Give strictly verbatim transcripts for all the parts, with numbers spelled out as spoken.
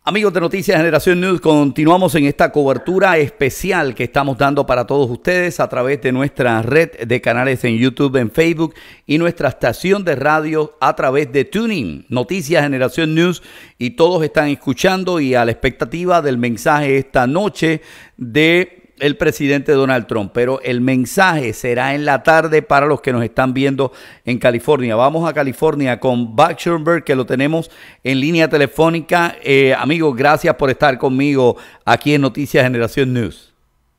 Amigos de Noticias Generación News, continuamos en esta cobertura especial que estamos dando para todos ustedes a través de nuestra red de canales en YouTube, en Facebook y nuestra estación de radio a través de TuneIn, Noticias Generación News, y todos están escuchando y a la expectativa del mensaje esta noche de el presidente Donald Trump, pero el mensaje será en la tarde para los que nos están viendo en California. Vamos a California con Buck Schoenberg, que lo tenemos en línea telefónica. Eh, amigos, gracias por estar conmigo aquí en Noticias Generación News.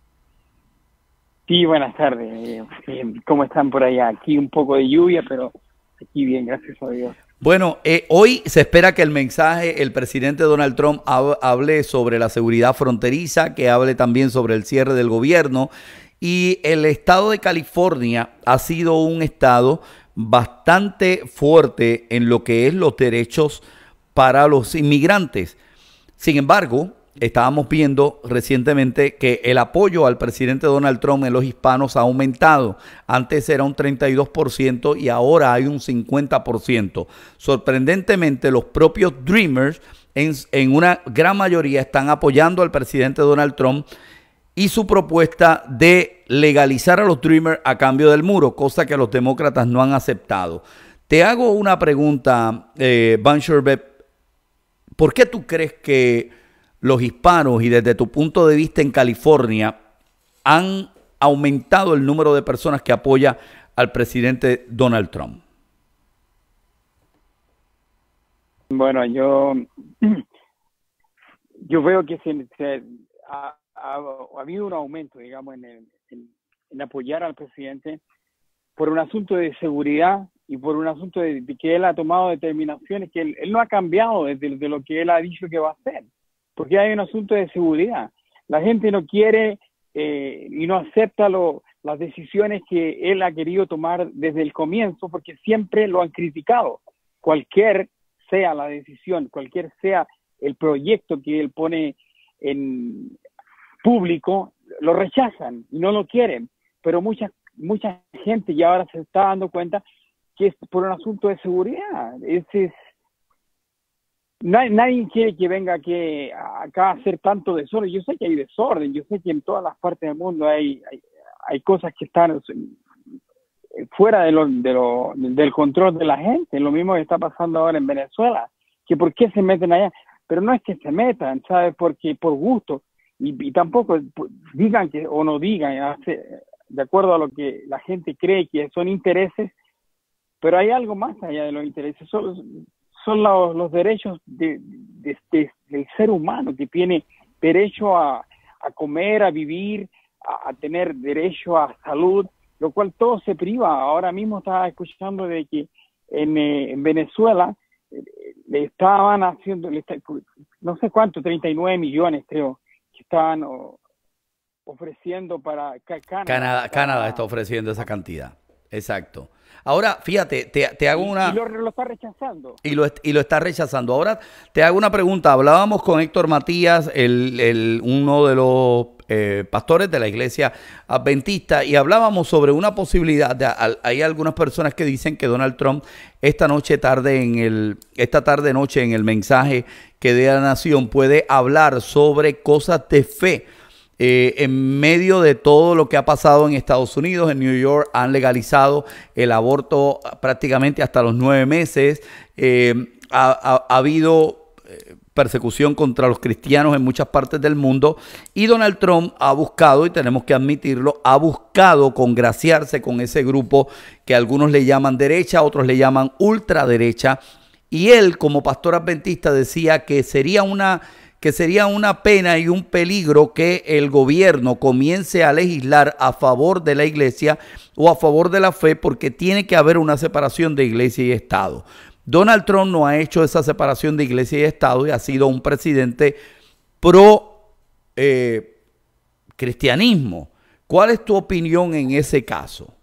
Sí, buenas tardes. ¿Cómo están por allá? Aquí un poco de lluvia, pero aquí bien, gracias a Dios. Bueno, eh, hoy se espera que el mensaje, el presidente Donald Trump hable sobre la seguridad fronteriza, que hable también sobre el cierre del gobierno. Y el estado de California ha sido un estado bastante fuerte en lo que es los derechos para los inmigrantes. Sin embargo, estábamos viendo recientemente que el apoyo al presidente Donald Trump en los hispanos ha aumentado. Antes era un treinta y dos por ciento y ahora hay un cincuenta por ciento. Sorprendentemente, los propios Dreamers en, en una gran mayoría están apoyando al presidente Donald Trump y su propuesta de legalizar a los Dreamers a cambio del muro, cosa que los demócratas no han aceptado. Te hago una pregunta, eh, Buck Schoenberg. ¿Por qué tú crees que los hispanos y desde tu punto de vista en California han aumentado el número de personas que apoya al presidente Donald Trump? Bueno, yo, yo veo que se, se ha, ha, ha habido un aumento, digamos, en, el, en, en apoyar al presidente por un asunto de seguridad y por un asunto de, de que él ha tomado determinaciones que él, él no ha cambiado desde de lo que él ha dicho que va a hacer. Porque hay un asunto de seguridad. La gente no quiere eh, y no acepta lo, las decisiones que él ha querido tomar desde el comienzo, porque siempre lo han criticado. Cualquier sea la decisión, cualquier sea el proyecto que él pone en público, lo rechazan y no lo quieren. Pero mucha, mucha gente ya ahora se está dando cuenta que es por un asunto de seguridad. Ese es Nadie, nadie quiere que venga que acá a hacer tanto desorden. Yo sé que hay desorden, yo sé que en todas las partes del mundo hay, hay, hay cosas que están fuera de lo, de lo, del control de la gente. Lo mismo que está pasando ahora en Venezuela, que por qué se meten allá. Pero no es que se metan, ¿sabes? Porque por gusto. Y, y tampoco digan que o no digan, de acuerdo a lo que la gente cree que son intereses, pero hay algo más allá de los intereses. Solo, son los, los derechos de, de, de, del ser humano, que tiene derecho a, a comer, a vivir, a, a tener derecho a salud, lo cual todo se priva. Ahora mismo estaba escuchando de que en, eh, en Venezuela eh, le estaban haciendo, le está, no sé cuánto, treinta y nueve millones creo, que estaban oh, ofreciendo para Canadá. Canadá, Canadá está ofreciendo esa cantidad, exacto. Ahora, fíjate, te, te hago una... Y lo, lo está rechazando. Y lo, y lo está rechazando. Ahora te hago una pregunta. Hablábamos con Héctor Matías, el, el, uno de los eh, pastores de la iglesia adventista, y hablábamos sobre una posibilidad. De, hay algunas personas que dicen que Donald Trump esta noche tarde en el, esta tarde noche en el mensaje que dé a la nación puede hablar sobre cosas de fe. Eh, en medio de todo lo que ha pasado en Estados Unidos, en New York han legalizado el aborto prácticamente hasta los nueve meses. Eh, ha, ha, ha habido persecución contra los cristianos en muchas partes del mundo y Donald Trump ha buscado, y tenemos que admitirlo, ha buscado congraciarse con ese grupo que algunos le llaman derecha, otros le llaman ultraderecha. Y él, como pastor adventista, decía que sería una... que sería una pena y un peligro que el gobierno comience a legislar a favor de la iglesia o a favor de la fe, porque tiene que haber una separación de iglesia y Estado. Donald Trump no ha hecho esa separación de iglesia y Estado y ha sido un presidente pro eh, cristianismo. ¿Cuál es tu opinión en ese caso?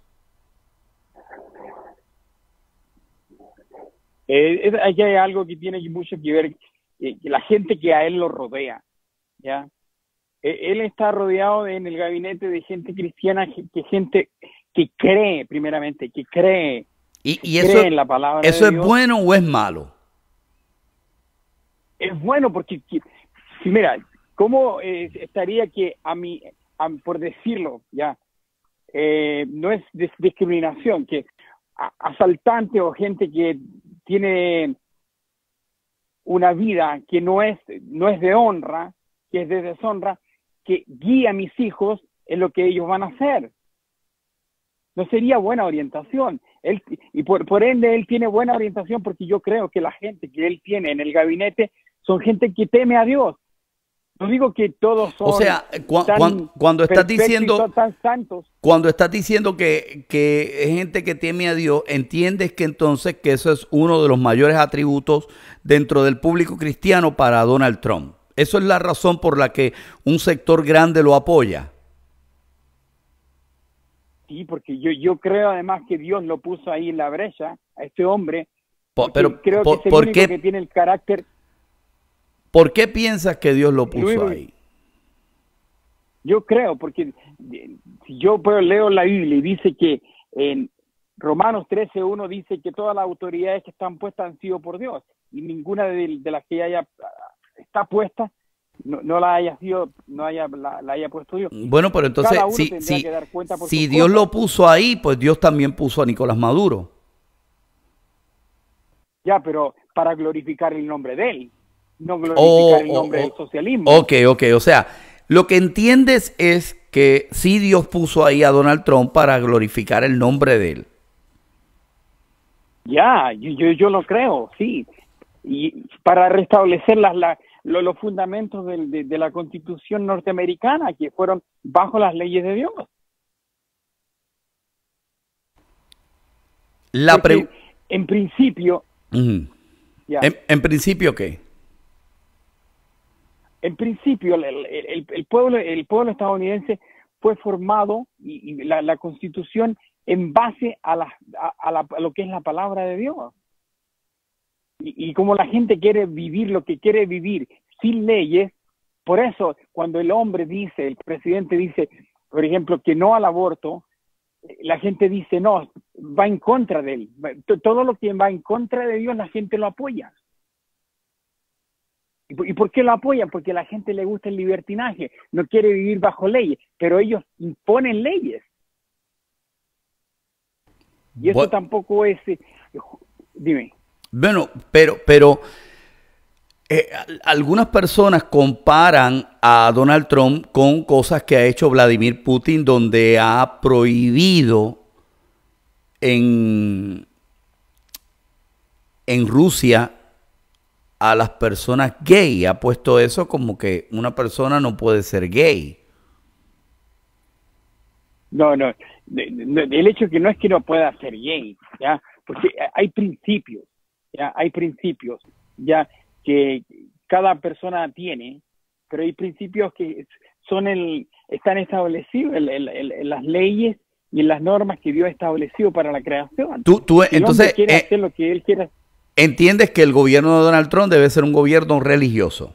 Eh, aquí hay algo que tiene mucho que ver que la gente que a él lo rodea, ¿ya? Él está rodeado de, en el gabinete de gente cristiana, que gente que cree, primeramente, que cree, y, y que eso, cree en la palabra ¿eso de es Dios. bueno o es malo? Es, es bueno porque, si mira, ¿cómo eh, estaría que a mí, a, por decirlo, ya, eh, no es dis- discriminación, que a, asaltante o gente que tiene una vida que no es, no es de honra, que es de deshonra, que guía a mis hijos en lo que ellos van a hacer? No sería buena orientación. Él, y por, por ende, él tiene buena orientación porque yo creo que la gente que él tiene en el gabinete son gente que teme a Dios. No digo que todos son O sea, cu- tan cuan- cuando estás perfectos y diciendo, son tan santos. cuando estás diciendo que, que es gente que teme a Dios, entiendes que entonces que eso es uno de los mayores atributos dentro del público cristiano para Donald Trump. Eso es la razón por la que un sector grande lo apoya. Sí, porque yo, yo creo además que Dios lo puso ahí en la brecha, a este hombre, Po- porque pero, creo po- que es el ¿por único qué, que tiene el carácter. por qué piensas que Dios lo puso Luis, ahí? Yo creo, porque eh, si yo pues, leo la Biblia y dice que en Romanos trece uno dice que todas las autoridades que están puestas han sido por Dios, y ninguna de, de las que haya está puesta no, no la haya sido, no haya la, la haya puesto Dios. Bueno, pero entonces, Cada uno si, tendrá si, que dar cuenta por si sus Dios cosas. lo puso ahí, pues Dios también puso a Nicolás Maduro. Ya, pero para glorificar el nombre de él, no glorificar Oh, el nombre oh, del oh. socialismo. Ok, ok, o sea, lo que entiendes es que sí Dios puso ahí a Donald Trump para glorificar el nombre de él. Ya, yo, yo, yo lo creo, sí. Y para restablecer las, la, lo- los fundamentos del- de, de la Constitución norteamericana, que fueron bajo las leyes de Dios. La Porque, pre- en principio, Ujú. ya, en, en principio, ¿qué? en principio el, el- el- el pueblo, el pueblo estadounidense fue formado y, y la, la Constitución en base a, la, a, a la- a lo que es la palabra de Dios. Y, y como la gente quiere vivir lo que quiere vivir sin leyes, por eso cuando el hombre dice, el presidente dice, por ejemplo, que no al aborto, la gente dice no, va en contra de él. T- Todo lo que va en contra de Dios, la gente lo apoya. ¿Y por, y por qué lo apoyan? Porque a la gente le gusta el libertinaje, no quiere vivir bajo leyes, pero ellos imponen leyes. Y eso Bu- tampoco es... eh, Dime. Bueno, pero, pero eh, al- algunas personas comparan a Donald Trump con cosas que ha hecho Vladimir Putin, donde ha prohibido en, en Rusia a las personas gay. Ha puesto eso como que una persona no puede ser gay. No, no, de- de- el hecho que no es que no pueda ser gay, ¿ya? Porque hay principios, ¿ya? Hay principios, ¿ya? Que cada persona tiene, pero hay principios que son el, están establecidos en, en- en- en las leyes y en las normas que Dios ha establecido para la creación. Tú, tú, Si el entonces, hombre quiere eh, hacer lo que él quiera, entiendes que el gobierno de Donald Trump debe ser un gobierno religioso.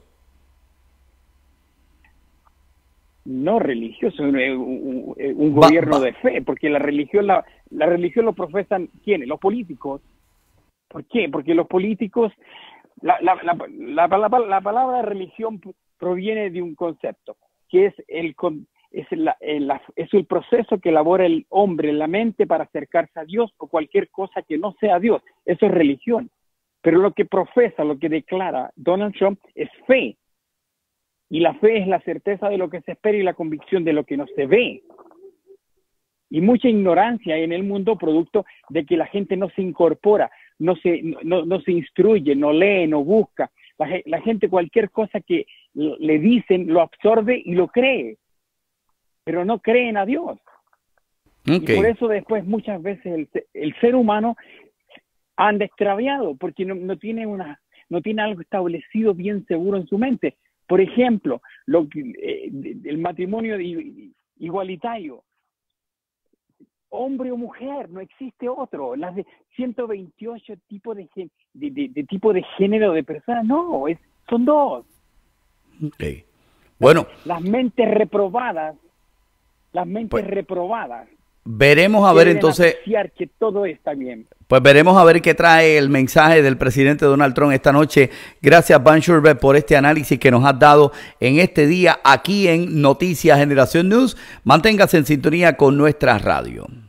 no religioso, un, un- un Va- gobierno va- de fe, porque la religión la, la religión lo profesan ¿quiénes? Los políticos. ¿Por qué? Porque los políticos, la, la, la, la, palabra- la palabra religión proviene de un concepto, que es el, con- es, la- el- la- es el proceso que elabora el hombre en la mente para acercarse a Dios o cualquier cosa que no sea Dios. Eso es religión. Pero lo que profesa, lo que declara Donald Trump es fe. Y la fe es la certeza de lo que se espera y la convicción de lo que no se ve. Y mucha ignorancia hay en el mundo producto de que la gente no se incorpora, no se, no, no se instruye, no lee, no busca. La, ge- la gente cualquier cosa que l- le dicen lo absorbe y lo cree, pero no creen a Dios. Ok. Y por eso después muchas veces el, se- el ser humano anda extraviado, porque no, no tiene una, no tiene algo establecido bien seguro en su mente. Por ejemplo, lo que, eh, de- el matrimonio i- igualitario. Hombre o mujer, no existe otro. Las de ciento veintiocho tipos de, gen- de, de, de tipo de género de personas, no, es, son dos. Ok. Bueno, Las mentes reprobadas, las mentes Pues- reprobadas Veremos a ver entonces. Que todo está bien. Pues veremos a ver qué trae el mensaje del presidente Donald Trump esta noche. Gracias, Van Schuerbeck, por este análisis que nos has dado en este día aquí en Noticias Generación News. Manténgase en sintonía con nuestra radio.